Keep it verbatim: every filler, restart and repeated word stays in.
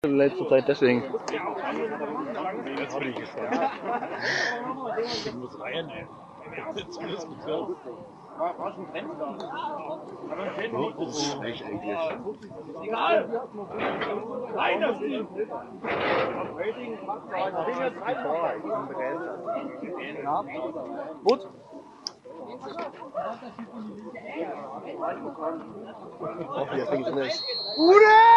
in letzter Zeit deswegen. Das will ich gesagt. Ich muss rein, ey. Jetzt muss ich raus. Das ist schlecht eigentlich. Egal! Nein, das ist Gut. Auch jetzt denke ich nicht. Gute!